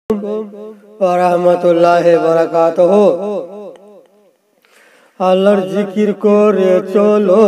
ওয়া রাহমাতুল্লাহি ওয়া বারাকাতুহু। আল্লাহর জিকির করে চলো,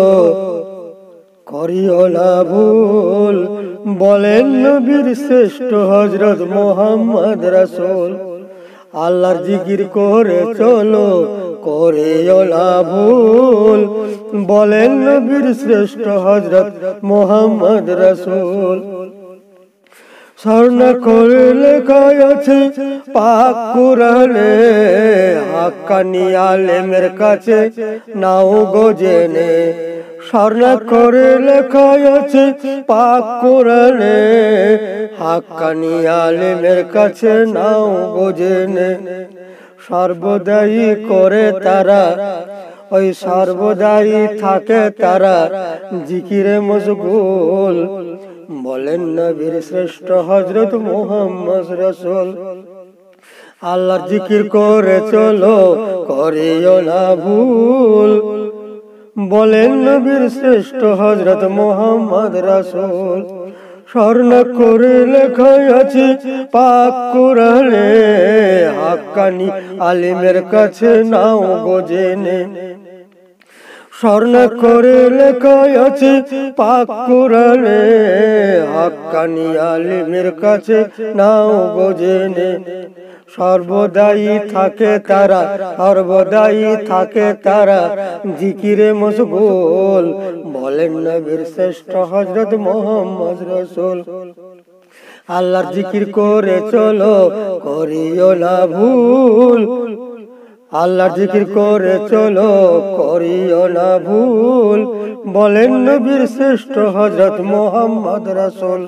করিও না ভুল, বলেন নবীর শ্রেষ্ঠ হযরত মুহাম্মদ রাসূল। আল্লাহর জিকির করে চলো, করিও না ভুল, বলেন নবীর শ্রেষ্ঠ হযরত মুহাম্মদ রাসূল। স্বর্ণ করে লেখা আছে পাক কুরআনে, হাক্কানি আলেমের কাছে নাও গো জেনে। স্বর্ণ করে লেখা আছে পাক কুরআনে, হাক্কানি আলেমের কাছে নাও গো জেনে। সর্বদাই করে তারা, ওই সর্বদাই থাকে তারা জিকিরে মশগুল, বলেন নবীর শ্রেষ্ঠ হযরত মুহাম্মদ রাসূল। আল্লাহর জিকির করে চলো, করিও না ভুল, বলেন নবীর শ্রেষ্ঠ হযরত মুহাম্মদ রাসূল। স্বর্ণ করে লেখা আছে পাক কুরআনে, হাক্কানি আলেমের কাছে নাও গো জেনে। স্বর্ণ করে লেখা আছে পাক কুরআনে, হাক্কানি আলেমের কাছে নাও গো জেনে। সর্বদাই থাকে তারা, সর্বদাই থাকে তারা জিকিরে মশগুল, বলেন নবীর শ্রেষ্ঠ হযরত মুহাম্মদ রাসূল। আল্লাহর জিকির করে চলো, করিও না ভুল, আল্লাহর জিকির করে চলো, করিও না ভুল, বলেন নবীর শ্রেষ্ঠ হযরত মুহাম্মদ রাসূল।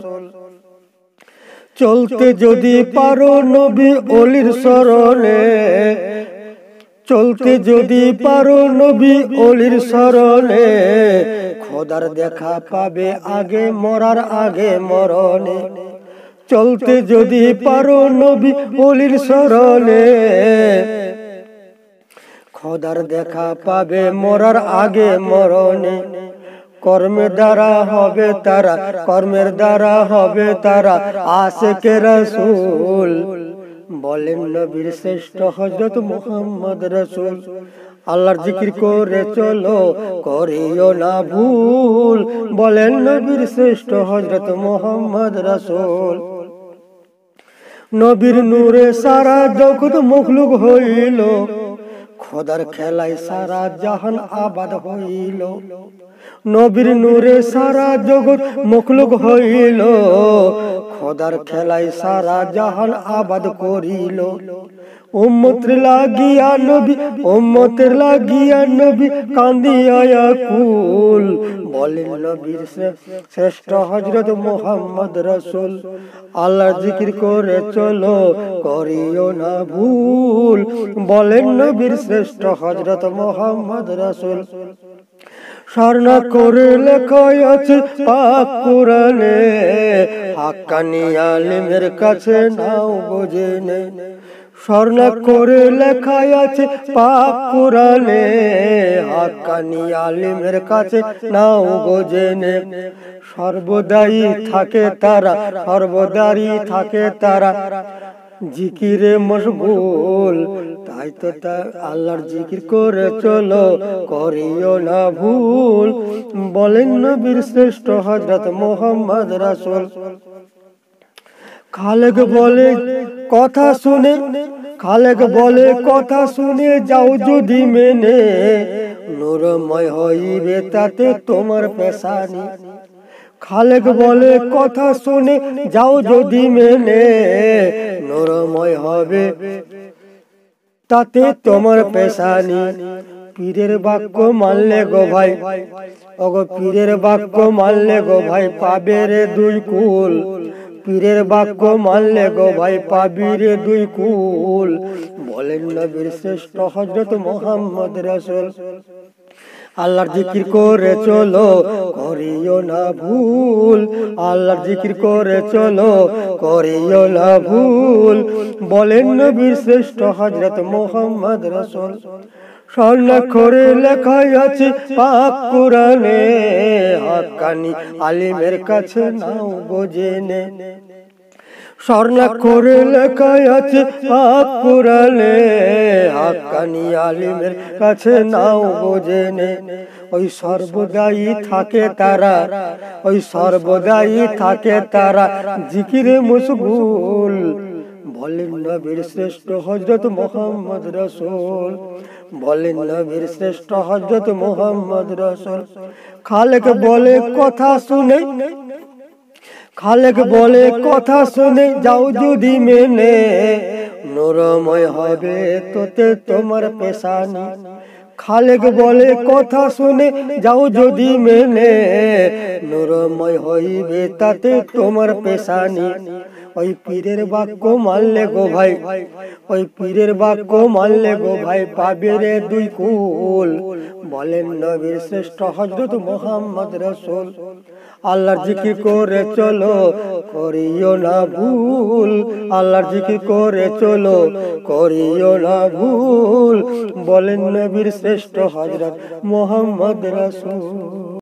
চলতে যদি পারো নবী ওলির শরণে, চলতে যদি পারো নবী ওলির শরণে, খোদার দেখা পাবে আগে মরার আগে মরণে। চলতে যদি পারো নবী ওলির শরণে, খোদার দেখা পাবে মরার আগে মরণে। কর্মের দ্বারা হবে তারা, কর্মের দ্বারা হবে তারা আশিকে রাসূল, বলেন নবীর শ্রেষ্ঠ হযরত মুহাম্মদ রাসূল। আল্লাহর জিকির করে চলো, করিও না ভুল, বলেন নবীর শ্রেষ্ঠ হযরত মুহাম্মদ রাসূল। নবীর নূরে সারা জগৎ মখলুক হইল, খোদার খেলায় সারা জাহান আবাদ হইল। নবীর নূরে সারা জগৎ মখলুক হইল, খোদার খেলায় সারা জাহান আবাদ করিল। উম্মতের লাগিয়া নবী, উম্মতের লাগিয়া নবী কান্দিয়া আকুল, বলেন নবীর শ্রেষ্ঠ হযরত মুহাম্মদ রাসূল। আল্লাহর জিকির করে চলো, করিও না ভুল, বলেন নবীর শ্রেষ্ঠ হযরত মুহাম্মদ রাসূল। স্বর্ণ করে লেখা আছে পাক কুরআনে, হাক্কানি আলেমের কাছে নাও গো জেনে। স্বর্ণ করে লেখা আছে পাক কুরআনে, হাক্কানি আলেমের কাছে নাও গো জেনে। সর্বদাই থাকে তারা, সর্বদাই থাকে তারা জিকিরে মশগুল, তাই তো আল্লাহর জিকির করে চলো, করিও না ভুল, বলেন নবীর শ্রেষ্ঠ হযরত মুহাম্মদ রাসূল। খালেক বলে কথা শুনে, খালেক বলে কথা শুনে যাও যদি মেনে, নূরময় হইবে তাতে তোমার পেশানি। খালেক বলে কথা শুনে যাও যদি মেনে, নূরময় হবে তাতে তোমার পেশানি। পীরের বাক্য মানলে গো ভাই, ওগো পীরের বাক্য মানলে গো ভাই পাবে রে দুই কুল, পীরের বাক্য মানলে গো ভাই পাবি রে দুই কুল, বলেন নবীর শ্রেষ্ঠ হযরত মুহাম্মদ রাসূল। আল্লাহর জিকির করে চলো, করিও না ভুল, আল্লাহর জিকির করে চলো, করিও না ভুল, বলেন নবীর শ্রেষ্ঠ হযরত মুহাম্মদ রাসূল। স্বর্ণাক্ষরে লেখা আছে পাক কুরআনে, হাক্কানি আলিমের কাছে নাও গো জেনে। স্বর্ণাক্ষরে লেখা আছে পাপ কুরালে, হাক্কানি আলিমের কাছে নাও বোঝেনে। ওই সর্বদাই থাকে তারা, ওই সর্বদাই থাকে তারা জিকিরে মশগুল। বলেন নবীর শ্রেষ্ঠ হযরত মুহাম্মদ রাসূল, বলেন নবীর শ্রেষ্ঠ হযরত মুহাম্মদ রাসূল। খালেক বলে কথা শুনে, খালেক বলে কথা শুনে যাও যদি মেনে, নূরময় হবে তোতে তোমার পেশানি। খালেক বলে কথা শুনে যাও যদি মেনে, নূরময় হইবে তাতে তোমার পেশানি। ওই পীরের বাক্য মানলে গো ভাই, ওই পীরের বাক্য মানলে গো ভাই পাবে রে দুই কুল। বলেন নবীর শ্রেষ্ঠ হযরত মুহাম্মদ রাসূল। আল্লাহর জিকির করে চলো করিও না ভুল, আল্লাহর জিকির করে চলো করিও না ভুল। বলেন নবীর শ্রেষ্ঠ হযরত মুহাম্মদ রাসূল।